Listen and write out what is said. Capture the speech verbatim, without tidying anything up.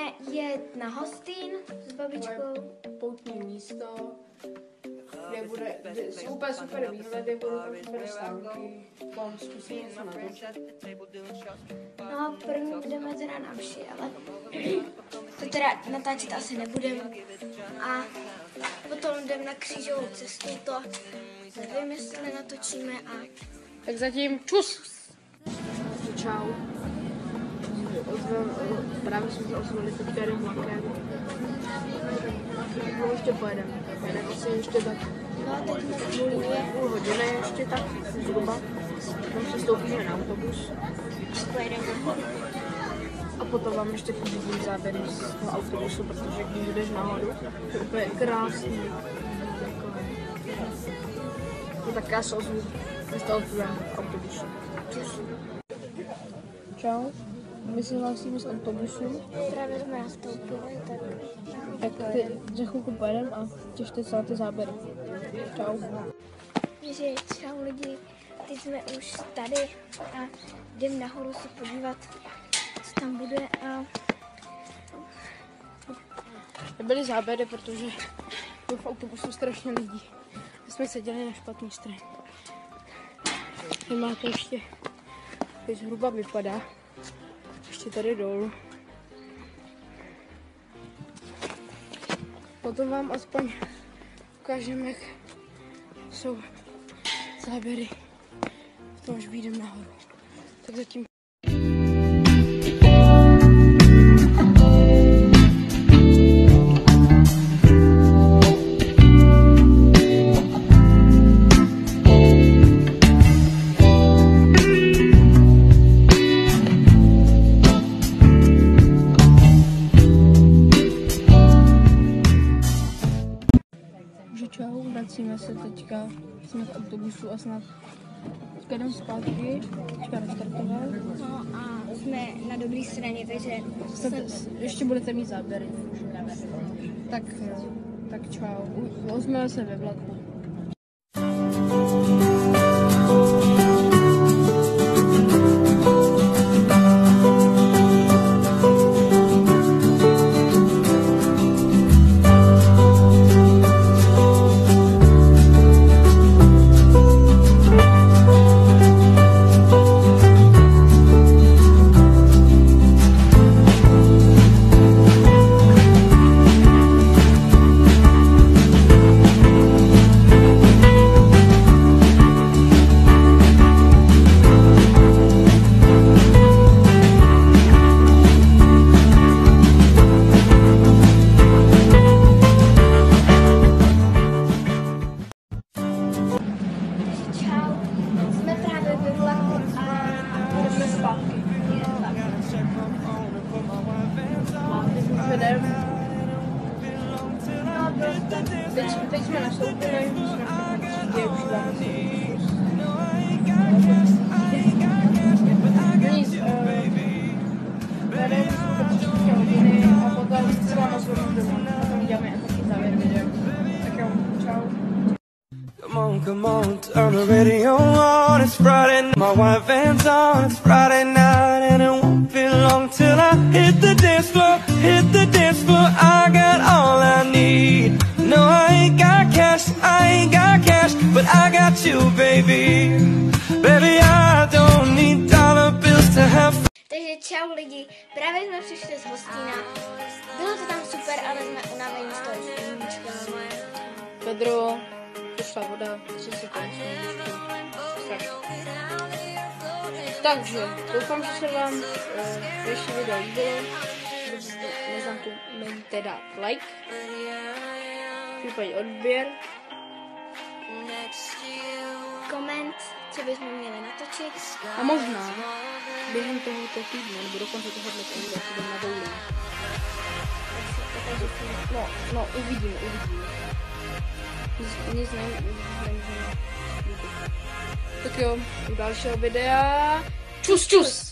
jet na Hostín s babičkou. Poutní místo, kde bude, kde jsou úplně super výhledy, budou tam super stánky, mám zkusím něco natočit. No, první budeme teda na vši, ale to teda natáčet asi nebudeme. A potom jdeme na křížovou cestu, to nevím, jestli natočíme a... Tak zatím čus! Čau. Právě jsme se ozvali teďka jeden vlakem. No ještě pojedeme. Pojedeme asi ještě tak No, teď jsme v Žulíně. půl hodiny ještě tak zhruba. Tam se stoupíme na autobus. Pojedeme nahoru. A potom vám ještě pořídím záběry z toho autobusu, protože když jdeš nahoru, to je úplně krásný. No tak já se ozvu z toho autobusu. Čus. Čau. My se hlásíme z autobusu. Právě jsme nastoupili, tak... Tak ty za chvilku pojedeme a těšte se na ty záběry. Čau. Takže čau lidi, teď jsme už tady a jdeme nahoru se podívat, co tam bude a... Nebyly záběry, protože byl v autobusu strašně lidí. My jsme seděli na špatný straně. Vy máte ještě, jak zhruba vypadá, ještě tady dolů. Potom vám aspoň ukážeme, jak jsou záběry v tom, až vyjdeme nahoru. Tak zatím. Čau, vracíme se teďka, jsme v autobusu a snad teďka jdem zpátky, teďka restartoval. No a jsme na dobré straně, takže... Snad, ještě budete mít záběry. Tak, tak čau, ozveme se ve vlaku. Teď, teď jsme nastoupili, jsme na třídě, už dáme si nic, tady jsme po tři hodiny a potom se vám nazveme domů, potom děláme taky závěr videa. Tak jo, čau. Come on, come on, turn the radio on, it's Friday night, my white van's on, it's Friday night, and it won't be long till I hit the dance floor, hit the dance floor, I got all I need. No, I ain't got cash, I ain't got cash, but I got you, baby. Baby, I don't need dollar bills to have. Takže čau lidi, právě jsme přišli z Hostína. Bylo to tam super, ale jsme unavení z toho sluníčka. Pedro, přišla voda, co si tam Takže, doufám, že se vám uh, dnešní video líbilo. Nezapomeňte dát like, případně odběr, koment, co bychom měli natočit. a možná během tohoto týdne, nebo dokonce tohoto týdne, se jdeme na bowling. No, no, uvidíme, uvidíme. Nic, nic nemůžeme. Tak jo, u dalšího videa. Čus, čus!